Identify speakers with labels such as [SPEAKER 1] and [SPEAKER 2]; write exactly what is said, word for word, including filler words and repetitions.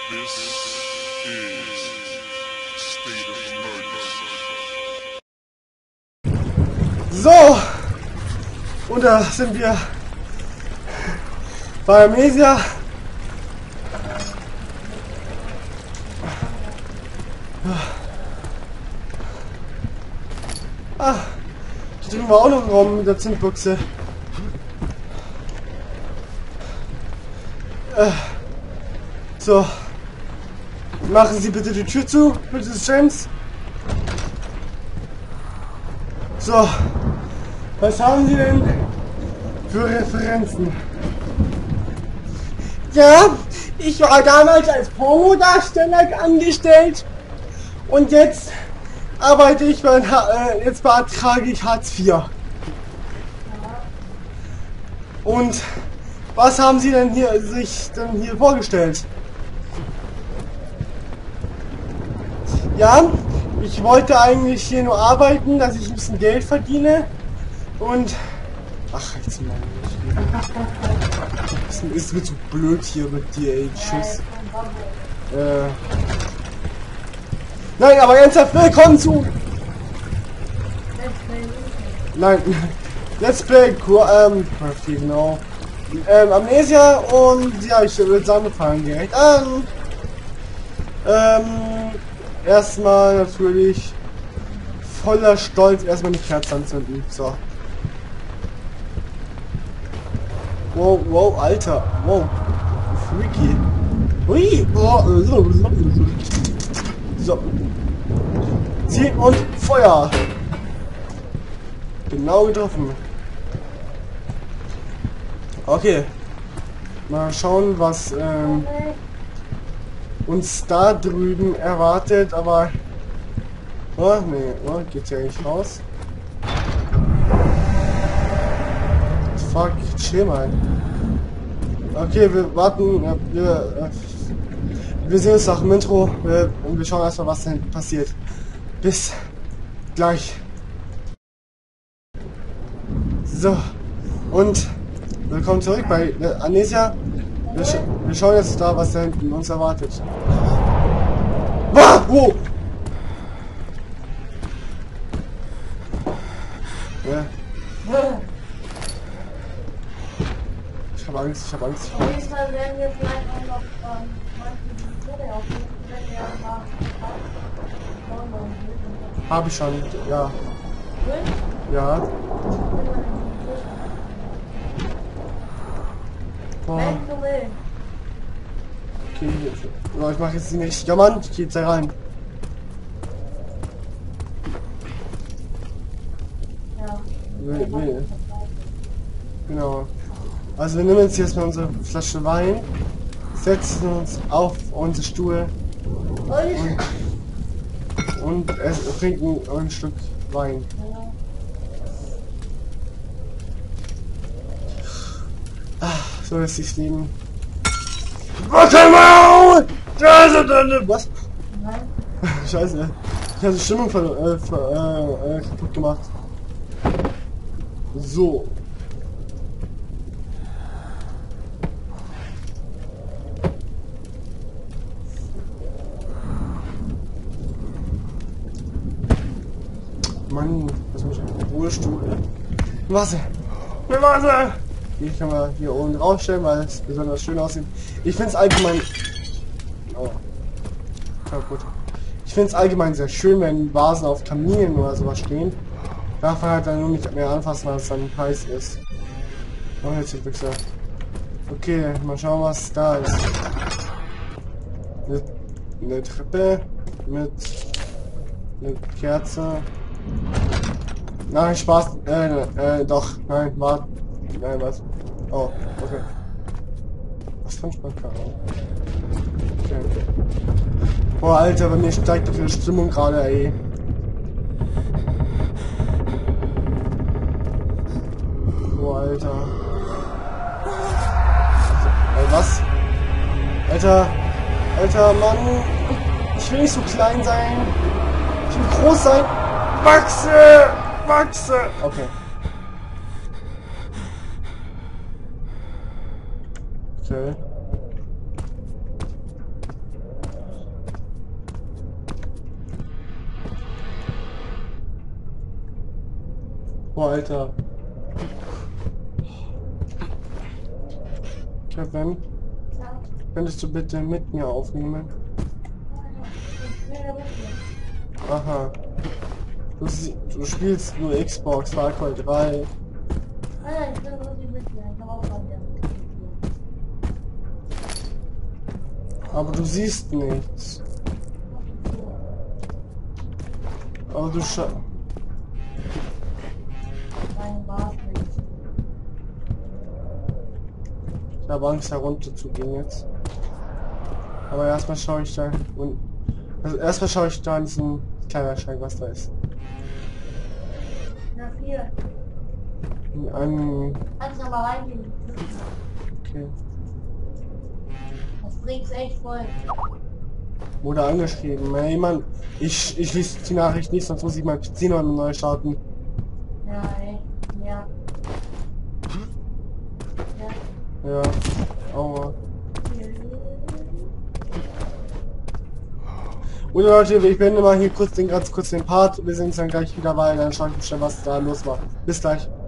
[SPEAKER 1] This is State of Emergency.
[SPEAKER 2] So, und da sind wir bei Amnesia. Ah, hier drüben war auch noch ein Raum mit der Zündbuchse. Äh, so, machen Sie bitte die Tür zu, Misses James. So, was haben Sie denn für Referenzen? Ja, ich war damals als Pornodarsteller angestellt und jetzt arbeite ich bei, äh, jetzt beantrage ich Hartz vier. Und was haben Sie denn hier sich denn hier vorgestellt? Ja, ich wollte eigentlich hier nur arbeiten, dass ich ein bisschen Geld verdiene und ach jetzt mal nicht. Ist mir zu blöd hier mit dir, ey, tschüss. Äh. Nein, aber ernsthaft, willkommen zu. Nein, Let's Play ähm, genau. Ähm, Amnesia und ja, ich würde sagen, wir fangen direkt an. Ähm, erstmal natürlich voller Stolz erstmal die Kerze anzünden. So. Wow, wow, Alter. Wow. Freaky. Ui. Oh. So. Ziel und Feuer. Genau getroffen. Okay. Mal schauen, was ähm, uns da drüben erwartet, aber oh, nee, oh, geht's ja nicht raus. Fuck, chill mal. Okay, wir warten, äh, wir, äh, wir sehen uns nach dem Intro äh, und wir schauen erstmal, was da hinten passiert. Bis gleich. So, und willkommen zurück bei äh, Amnesia. Wir, sch wir schauen jetzt da, was da hinten uns erwartet. Ah, oh. Ja. Ich hab Angst, ich hab Angst.
[SPEAKER 3] Auf jeden Fall werden wir vielleicht auch noch ähm, manche Serie aufnehmen, wenn wir mal
[SPEAKER 2] Hab ich schon, ja.
[SPEAKER 3] Will?
[SPEAKER 2] Ja. Oh.
[SPEAKER 3] Wenn du willst.
[SPEAKER 2] Okay, jetzt. Oh, ich mach jetzt nicht. Ja Mann, ich geh jetzt da rein.
[SPEAKER 3] Ja.
[SPEAKER 2] Nee, nee. Genau. Also wir nehmen jetzt jetzt mal unsere Flasche Wein, setzen uns auf unsere Stuhl und, und es, trinken ein Stück Wein. Ach, so ist das Leben. Was?
[SPEAKER 3] Nein.
[SPEAKER 2] Scheiße. Ich habe die Stimmung ver, äh, ver, äh, äh, kaputt gemacht. So. Mann, was mich ein Ruhestuhl. Wasser. Mit Wasser. Die kann man hier oben draufstellen, weil es besonders schön aussieht. Ich finde es allgemein. Oh. Kaputt. Ich finde es allgemein sehr schön, wenn Vasen auf Kaminen oder sowas stehen. Darf man halt dann nur nicht mehr anfassen, weil es dann heiß ist. Oh, jetzt wird gesagt. Okay, mal schauen, was da ist. Eine, eine Treppe mit eine Kerze. Nein, Spaß. Äh, äh, doch. Nein, warte. Nein, was? Oh, okay. Was für ein Spaß? Okay. Boah, Alter, bei mir steigt die Stimmung gerade, ey. Boah, Alter. Ey, was? Alter. Alter, Mann. Ich will nicht so klein sein. Ich will groß sein. Wachse! Wachse! Okay. Okay. Boah, Alter. Kevin,
[SPEAKER 3] Ja.
[SPEAKER 2] könntest du bitte mit mir aufnehmen?
[SPEAKER 3] Ich will ja mitnehmen.
[SPEAKER 2] Aha. Du, sie- du spielst nur Xbox Far Cry drei.
[SPEAKER 3] Ah ja, ich will nur die mitnehmen. Ich habe auch mal wieder mitgenommen.
[SPEAKER 2] Aber du siehst nichts. Aber du scha...
[SPEAKER 3] Nein, war es nicht.
[SPEAKER 2] Ich habe Angst herunterzugehen jetzt. Aber erstmal schaue ich da und also erstmal schaue ich da in diesen Kleiderschrank, was da ist.
[SPEAKER 3] Na, vier.
[SPEAKER 2] Ein,
[SPEAKER 3] Kannst du mal reingehen.
[SPEAKER 2] okay.
[SPEAKER 3] Das bringt's echt voll.
[SPEAKER 2] Wurde angeschrieben. Ey Mann, ich, ich lese die Nachricht nicht, sonst muss ich mein P C noch neu starten.
[SPEAKER 3] Ja, echt. Ja. Ja.
[SPEAKER 2] Ja. Aua. Und Leute, ich beende mal hier kurz den ganz kurz den Part. Wir sehen uns dann gleich wieder, weil dann schaue ich schnell, was da los war. Bis gleich.